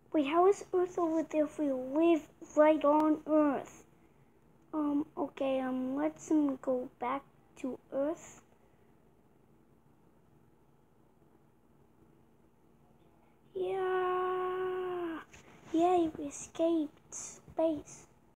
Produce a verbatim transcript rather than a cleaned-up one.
Wait, how is Earth over there if we live right on Earth? Um, okay, um, let's um, go back to Earth. Yeah! Yeah, you escaped space.